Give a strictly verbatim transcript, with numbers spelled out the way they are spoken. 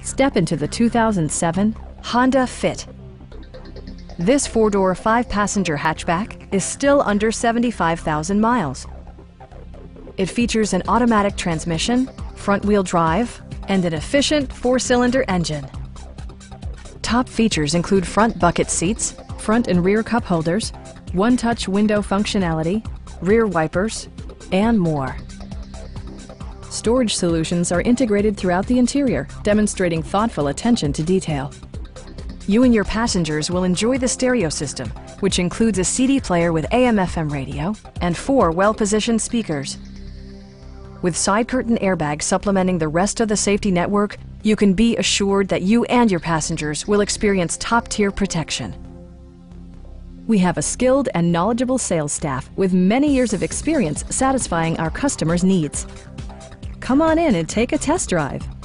Step into the two thousand seven Honda Fit. This four-door, five-passenger hatchback is still under seventy-five thousand miles. It features an automatic transmission, front-wheel drive, and an efficient four-cylinder engine. Top features include front bucket seats, front and rear cup holders, one-touch window functionality, rear wipers, and more. Storage solutions are integrated throughout the interior, demonstrating thoughtful attention to detail. You and your passengers will enjoy the stereo system, which includes a C D player with A M F M radio and four well-positioned speakers. With side curtain airbags supplementing the rest of the safety network, you can be assured that you and your passengers will experience top-tier protection. We have a skilled and knowledgeable sales staff with many years of experience satisfying our customers' needs. Come on in and take a test drive.